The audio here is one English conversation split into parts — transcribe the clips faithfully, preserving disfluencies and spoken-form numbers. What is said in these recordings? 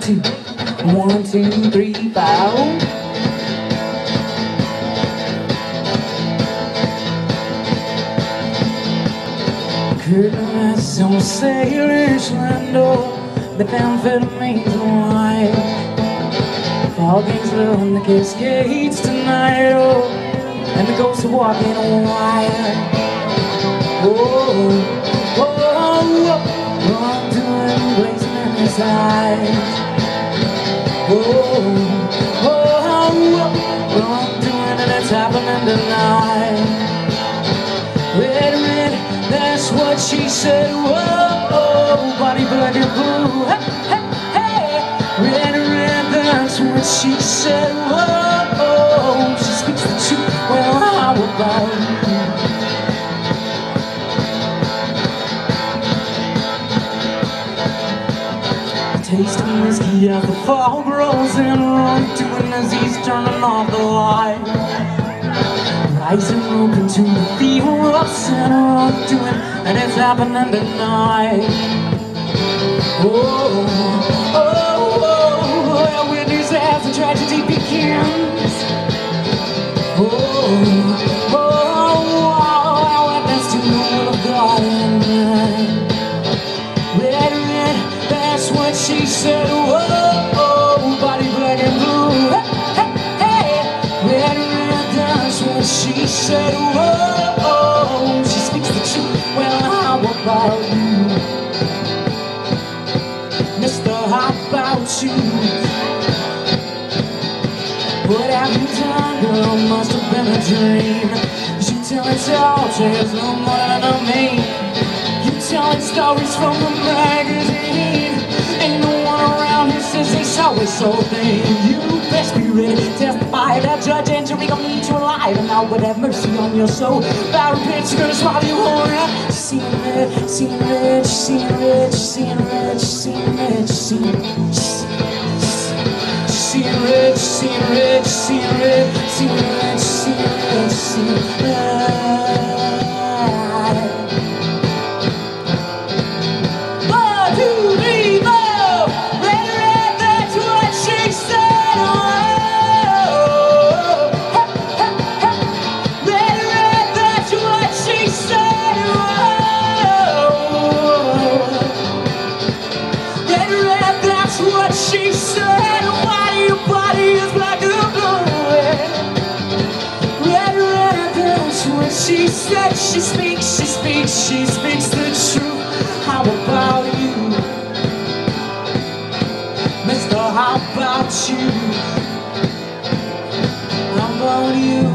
two, one, two, three, five. Curtains on sailors land, oh, the amphetamines and wine. Fog hangs low in the Cascades tonight, oh, and the ghosts are walking on wire. Oh, oh, oh, oh, I'm doing blazing in his eyes. Oh, oh, oh, oh, I'm doing and it's happening tonight. Red, red, that's what she said. Whoa, oh, body black and blue. Hey, hey, hey. Red, red, that's what she said. Whoa, oh, she speaks the truth. Well, how about you? Tasting whiskey as the fog rolls in, doing as he's turning off the light. Rising rope into the fever of center of doing, and it's happening tonight. Oh, oh, oh, when this as the tragedy begins. Oh, oh, oh, I witness to the will of God and man. Red, red, that's what she said. Whoa, oh, body black and blue. Hey, hey, hey. Red, red, that's what she said. Whoa, oh, she speaks the truth. Well, how about you, Mister How about you? What have you done, girl? Must have been a dream. You telling tall tales no more than a me. You telling stories from the magazine. Ain't no one around who says they saw this whole thing. You best be ready to testify. That judge and jury gon' need you alive, and I would have mercy on your soul. Barrel pitch, you're gonna swallow you whole. She's seeing red, seeing red, she's seeing red, she's seeing red, she's seeing red, she's seeing red. Seeing red, seeing red, seeing red, seeing red, seeing red, seeing red. One, two, three, four. Red, red, that's what she said. Oh, red, red, that's what she said. Oh, red, red, that's what she said. Your body is black and blue. Red, red, that's what she said. She speaks, she speaks, she speaks the truth. How about you, Mister How about you? How about you?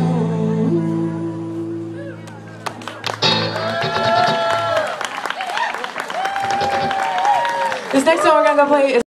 This next song we're gonna go play is